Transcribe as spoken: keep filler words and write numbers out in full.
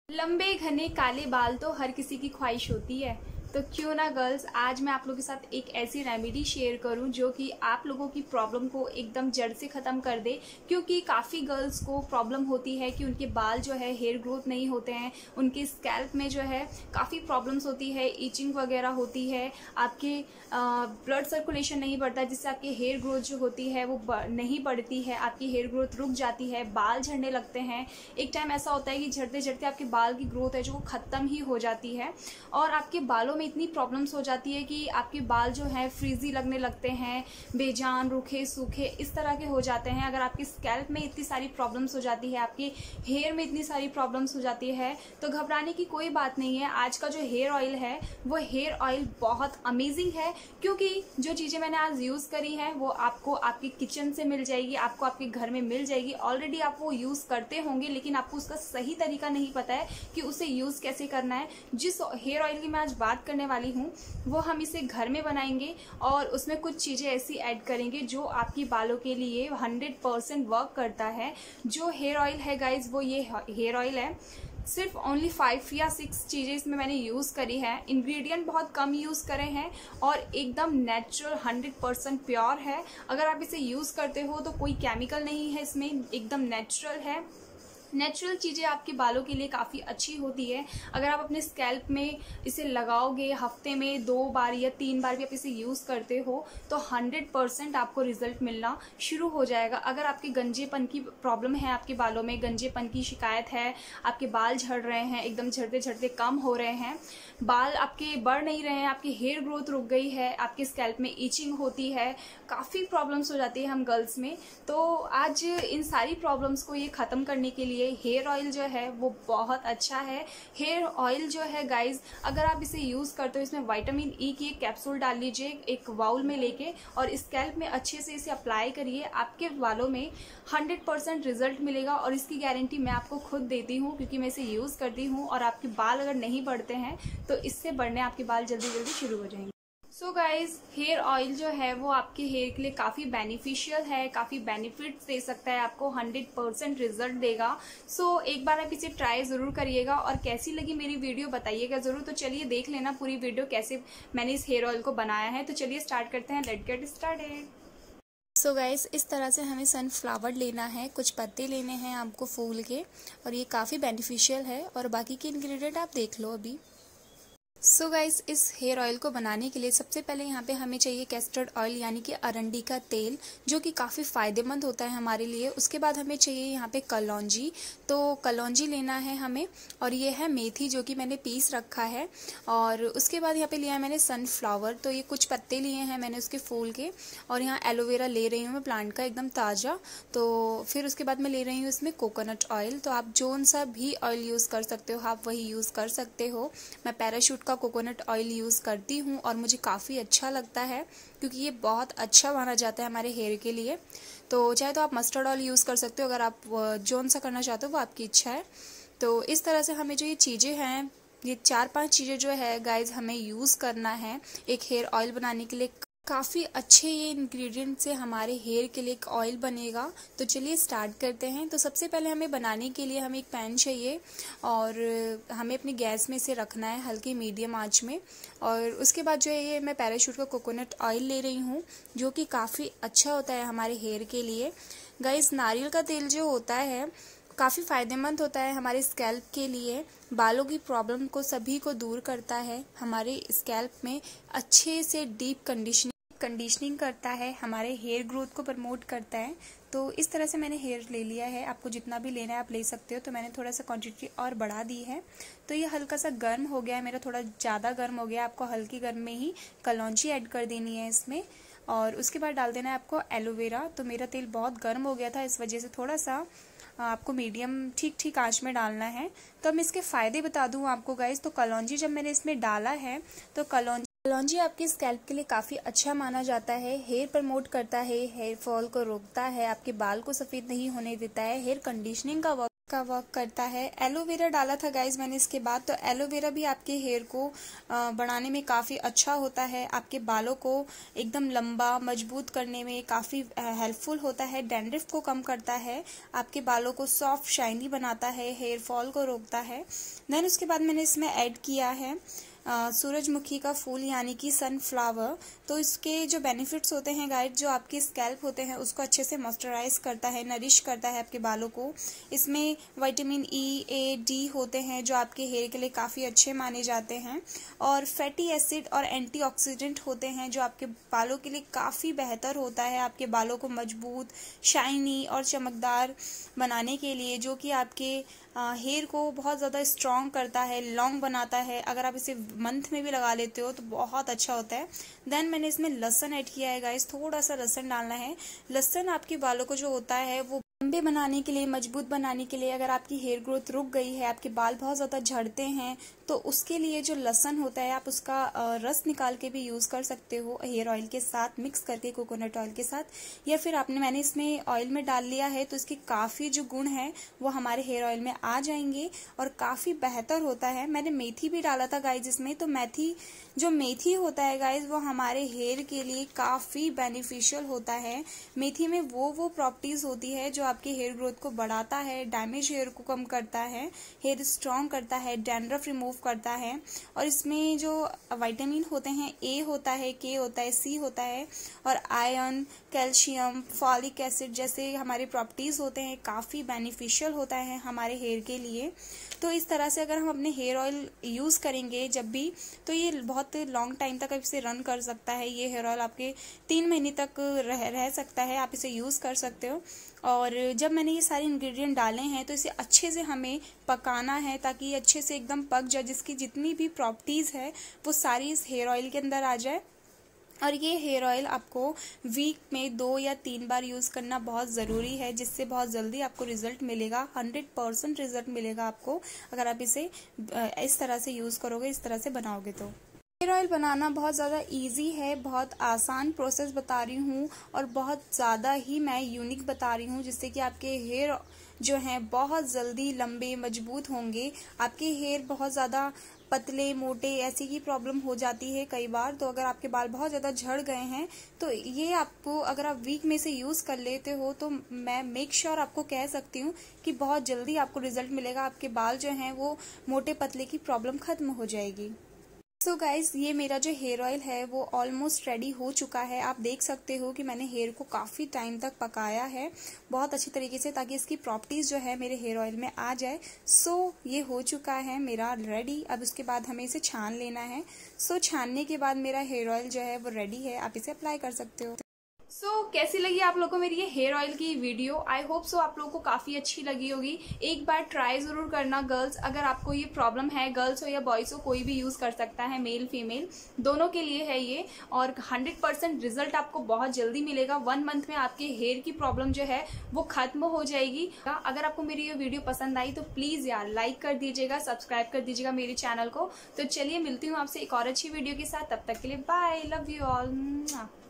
लंबे घने काले बाल तो हर किसी की ख्वाहिश होती है। तो क्यों ना गर्ल्स, आज मैं आप लोगों के साथ एक ऐसी रेमेडी शेयर करूं जो कि आप लोगों की प्रॉब्लम को एकदम जड़ से ख़त्म कर दे। क्योंकि काफ़ी गर्ल्स को प्रॉब्लम होती है कि उनके बाल जो है हेयर ग्रोथ नहीं होते हैं, उनके स्कैल्प में जो है काफ़ी प्रॉब्लम्स होती है, ईचिंग वगैरह होती है, आपके ब्लड सर्कुलेशन नहीं बढ़ता जिससे आपकी हेयर ग्रोथ जो होती है वो नहीं बढ़ती है, आपकी हेयर ग्रोथ रुक जाती है, बाल झड़ने लगते हैं। एक टाइम ऐसा होता है कि झड़ते झड़ते आपके बाल की ग्रोथ है जो ख़त्म ही हो जाती है और आपके बालों में इतनी प्रॉब्लम्स हो जाती है कि आपके बाल जो है फ्रीजी लगने लगते हैं, बेजान, रूखे सूखे इस तरह के हो जाते हैं। अगर आपके स्कैल्प में इतनी सारी प्रॉब्लम्स हो जाती है, आपके हेयर में इतनी सारी प्रॉब्लम्स हो जाती है, तो घबराने की कोई बात नहीं है। आज का जो हेयर ऑयल है वो हेयर ऑयल बहुत अमेजिंग है, क्योंकि जो चीज़ें मैंने आज यूज़ करी हैं वो आपको आपके किचन से मिल जाएगी, आपको आपके घर में मिल जाएगी। ऑलरेडी आप वो यूज़ करते होंगे, लेकिन आपको उसका सही तरीका नहीं पता है कि उसे यूज़ कैसे करना है। जिस हेयर ऑयल की मैं आज बात करने वाली हूँ वो हम इसे घर में बनाएंगे और उसमें कुछ चीज़ें ऐसी ऐड करेंगे जो आपकी बालों के लिए हंड्रेड परसेंट वर्क करता है। जो हेयर ऑयल है गाइज वो ये हेयर ऑयल है, सिर्फ ओनली फाइव या सिक्स चीज़ें इसमें मैंने यूज़ करी है। इंग्रेडिएंट बहुत कम यूज़ करे हैं और एकदम नेचुरल हंड्रेड परसेंट प्योर है। अगर आप इसे यूज़ करते हो तो कोई केमिकल नहीं है इसमें, एकदम नेचुरल है। नेचुरल चीज़ें आपके बालों के लिए काफ़ी अच्छी होती है। अगर आप अपने स्कैल्प में इसे लगाओगे, हफ्ते में दो बार या तीन बार भी आप इसे यूज़ करते हो तो हंड्रेड परसेंट आपको रिजल्ट मिलना शुरू हो जाएगा। अगर आपके गंजेपन की प्रॉब्लम है, आपके बालों में गंजेपन की शिकायत है, आपके बाल झड़ रहे हैं, एकदम झड़ते झड़ते कम हो रहे हैं, बाल आपके बढ़ नहीं रहे हैं, आपकी हेयर ग्रोथ रुक गई है, आपके स्कैल्प में ईचिंग होती है, काफ़ी प्रॉब्लम्स हो जाती है हम गर्ल्स में, तो आज इन सारी प्रॉब्लम्स को ये ख़त्म करने के लिए हेयर ऑयल जो है वो बहुत अच्छा है। हेयर ऑयल जो है गाइज, अगर आप इसे यूज़ करते हो इसमें विटामिन ई की एक कैप्सूल डाल लीजिए एक बाउल में लेके और स्कैल्प में अच्छे से इसे अप्लाई करिए। आपके बालों में हंड्रेड परसेंट रिजल्ट मिलेगा और इसकी गारंटी मैं आपको खुद देती हूँ, क्योंकि मैं इसे यूज़ करती हूँ। और आपके बाल अगर नहीं बढ़ते हैं तो इससे बढ़ने आपके बाल जल्दी जल्दी शुरू हो जाएंगे। सो गाइज, हेयर ऑयल जो है वो आपके हेयर के लिए काफ़ी बेनिफिशियल है, काफ़ी बेनिफिट्स दे सकता है, आपको हंड्रेड परसेंट रिजल्ट देगा। सो so, एक बार आप इसे ट्राई ज़रूर करिएगा और कैसी लगी मेरी वीडियो बताइएगा ज़रूर। तो चलिए देख लेना पूरी वीडियो कैसे मैंने इस हेयर ऑयल को बनाया है। तो चलिए स्टार्ट करते हैं, let's get started. So guys, इस तरह से हमें सनफ्लावर लेना है, कुछ पत्ते लेने हैं आपको फूल के, और ये काफ़ी बेनिफिशियल है। और बाकी के इंग्रेडिएंट आप देख लो अभी। सो so गाइस, इस हेयर ऑयल को बनाने के लिए सबसे पहले यहाँ पे हमें चाहिए कैस्टर्ड ऑयल यानी कि अरंडी का तेल, जो कि काफ़ी फ़ायदेमंद होता है हमारे लिए। उसके बाद हमें चाहिए यहाँ पे कलौंजी, तो कलौंजी लेना है हमें। और ये है मेथी जो कि मैंने पीस रखा है। और उसके बाद यहाँ पे लिया है मैंने सनफ्लावर, तो ये कुछ पत्ते लिए हैं मैंने उसके फूल के। और यहाँ एलोवेरा ले रही हूँ मैं प्लांट का, एकदम ताज़ा। तो फिर उसके बाद मैं ले रही हूँ इसमें कोकोनट ऑयल। तो आप जौन सा भी ऑयल यूज़ कर सकते हो आप वही यूज़ कर सकते हो। मैं पैराशूट का कोकोनट ऑयल यूज़ करती हूँ और मुझे काफ़ी अच्छा लगता है, क्योंकि ये बहुत अच्छा माना जाता है हमारे हेयर के लिए। तो चाहे तो आप मस्टर्ड ऑयल यूज़ कर सकते हो, अगर आप जौन सा करना चाहते हो वो आपकी इच्छा है। तो इस तरह से हमें जो ये चीज़ें हैं, ये चार पांच चीज़ें जो है गाइज हमें यूज़ करना है एक हेयर ऑयल बनाने के लिए। काफ़ी अच्छे ये इंग्रेडिएंट से हमारे हेयर के लिए एक ऑयल बनेगा। तो चलिए स्टार्ट करते हैं। तो सबसे पहले हमें बनाने के लिए हमें एक पैन चाहिए और हमें अपनी गैस में इसे रखना है हल्की मीडियम आंच में। और उसके बाद जो है ये मैं पैराशूट का कोकोनट ऑयल ले रही हूँ, जो कि काफ़ी अच्छा होता है हमारे हेयर के लिए। गाइस, नारियल का तेल जो होता है काफ़ी फ़ायदेमंद होता है हमारे स्कैल्प के लिए, बालों की प्रॉब्लम को सभी को दूर करता है, हमारे स्कैल्प में अच्छे से डीप कंडीशनिंग कंडीशनिंग करता है, हमारे हेयर ग्रोथ को प्रमोट करता है। तो इस तरह से मैंने हेयर ले लिया है, आपको जितना भी लेना है आप ले सकते हो। तो मैंने थोड़ा सा क्वांटिटी और बढ़ा दी है। तो ये हल्का सा गर्म हो गया है मेरा, थोड़ा ज़्यादा गर्म हो गया। आपको हल्की गर्म में ही कलौंजी ऐड कर देनी है इसमें। और उसके बाद डाल देना है आपको एलोवेरा। तो मेरा तेल बहुत गर्म हो गया था, इस वजह से थोड़ा सा आपको मीडियम ठीक ठीक आंच में डालना है। तो अब मैं इसके फ़ायदे बता दूँ आपको गाइस। तो कलौंजी जब मैंने इसमें डाला है तो कलौंजी कलौंजी आपके स्कैल्प के लिए काफ़ी अच्छा माना जाता है, हेयर प्रमोट करता है, हेयर फॉल को रोकता है, आपके बाल को सफ़ेद नहीं होने देता है, हेयर कंडीशनिंग का वर्क का वर्क करता है। एलोवेरा डाला था गाइज मैंने इसके बाद, तो एलोवेरा भी आपके हेयर को बढ़ाने में काफ़ी अच्छा होता है, आपके बालों को एकदम लंबा मजबूत करने में काफ़ी हेल्पफुल होता है, डैंड्रफ को कम करता है, आपके बालों को सॉफ्ट शाइनी बनाता है, हेयर फॉल को रोकता है। देन उसके बाद मैंने इसमें ऐड किया है Uh, सूरजमुखी का फूल यानी कि सनफ्लावर। तो इसके जो बेनिफिट्स होते हैं गाइड, जो आपके स्कैल्प होते हैं उसको अच्छे से मॉइस्चराइज करता है, नरिश करता है आपके बालों को। इसमें विटामिन ई, ए, डी होते हैं जो आपके हेयर के लिए काफ़ी अच्छे माने जाते हैं, और फैटी एसिड और एंटीऑक्सीडेंट होते हैं जो आपके बालों के लिए काफ़ी बेहतर होता है, आपके बालों को मजबूत, शाइनी और चमकदार बनाने के लिए, जो कि आपके हेयर को बहुत ज़्यादा स्ट्रॉन्ग करता है, लॉन्ग बनाता है। अगर आप इसे मंथ में भी लगा लेते हो तो बहुत अच्छा होता है। देन मैंने इसमें लहसुन ऐड किया है गाइस, थोड़ा सा लहसुन डालना है। लहसुन आपके बालों को जो होता है वो लंबे बनाने के लिए, मजबूत बनाने के लिए, अगर आपकी हेयर ग्रोथ रुक गई है, आपके बाल बहुत ज़्यादा झड़ते हैं, तो उसके लिए जो लहसुन होता है आप उसका रस निकाल के भी यूज़ कर सकते हो हेयर ऑयल के साथ मिक्स करके, कोकोनट ऑयल के साथ, या फिर आपने मैंने इसमें ऑयल में डाल लिया है तो इसके काफ़ी जो गुण हैं वो हमारे हेयर ऑयल में आ जाएंगे और काफ़ी बेहतर होता है। मैंने मेथी भी डाला था गाइज इसमें, तो मेथी जो मेथी होता है गाइज वो हमारे हेयर के लिए काफ़ी बेनिफिशियल होता है। मेथी में वो वो प्रॉपर्टीज़ होती है जो आपके हेयर ग्रोथ को बढ़ाता है, डैमेज हेयर को कम करता है, हेयर स्ट्रॉन्ग करता है, डैंड्रफ रिमूव करता है। और इसमें जो विटामिन होते हैं, ए होता है, के होता है, सी होता है, और आयरन, कैल्शियम, फॉलिक एसिड जैसे हमारे प्रॉपर्टीज़ होते हैं, काफ़ी बेनिफिशियल होता है हमारे हेयर के लिए। तो इस तरह से अगर हम अपने हेयर ऑयल यूज़ करेंगे जब भी, तो ये बहुत लॉन्ग टाइम तक इसे रन कर सकता है। ये हेयर ऑयल आपके तीन महीने तक रह रह सकता है, आप इसे यूज़ कर सकते हो। और जब मैंने ये सारे इंग्रेडिएंट डाले हैं तो इसे अच्छे से हमें पकाना है ताकि ये अच्छे से एकदम पक जाए, जिसकी जितनी भी प्रॉपर्टीज़ है वो सारी इस हेयर ऑयल के अंदर आ जाए। और ये हेयर ऑयल आपको वीक में दो या तीन बार यूज़ करना बहुत ज़रूरी है, जिससे बहुत जल्दी आपको रिजल्ट मिलेगा, हंड्रेड परसेंट रिजल्ट मिलेगा आपको अगर आप इसे इस तरह से यूज़ करोगे, इस तरह से बनाओगे। तो हेयर ऑयल बनाना बहुत ज़्यादा इजी है, बहुत आसान प्रोसेस बता रही हूँ और बहुत ज़्यादा ही मैं यूनिक बता रही हूँ, जिससे कि आपके हेयर जो हैं बहुत जल्दी लंबे मजबूत होंगे। आपके हेयर बहुत ज़्यादा पतले मोटे ऐसी की प्रॉब्लम हो जाती है कई बार, तो अगर आपके बाल बहुत ज़्यादा झड़ गए हैं तो ये आपको अगर आप वीक में से यूज़ कर लेते हो तो मैं मेक श्योर आपको कह सकती हूँ कि बहुत जल्दी आपको रिजल्ट मिलेगा, आपके बाल जो हैं वो मोटे पतले की प्रॉब्लम खत्म हो जाएगी। सो so गाइज, ये मेरा जो हेयर ऑयल है वो ऑलमोस्ट रेडी हो चुका है। आप देख सकते हो कि मैंने हेयर को काफ़ी टाइम तक पकाया है बहुत अच्छी तरीके से, ताकि इसकी प्रॉपर्टीज़ जो है मेरे हेयर ऑयल में आ जाए। सो so, ये हो चुका है मेरा रेडी। अब उसके बाद हमें इसे छान लेना है। सो so, छानने के बाद मेरा हेयर ऑयल जो है वो रेडी है, आप इसे अप्लाई कर सकते हो। सो so, कैसी लगी आप लोगों को मेरी ये हेयर ऑयल की वीडियो? आई होप सो आप लोगों को काफ़ी अच्छी लगी होगी। एक बार ट्राई ज़रूर करना गर्ल्स, अगर आपको ये प्रॉब्लम है, गर्ल्स हो या बॉयज़ हो कोई भी यूज़ कर सकता है, मेल फीमेल दोनों के लिए है ये, और हंड्रेड परसेंट रिजल्ट आपको बहुत जल्दी मिलेगा। वन मंथ में आपके हेयर की प्रॉब्लम जो है वो खत्म हो जाएगी। अगर आपको मेरी ये वीडियो पसंद आई तो प्लीज़ यार लाइक कर दीजिएगा, सब्सक्राइब कर दीजिएगा मेरे चैनल को। तो चलिए मिलती हूँ आपसे एक और अच्छी वीडियो के साथ, तब तक के लिए बाय, लव यू ऑल।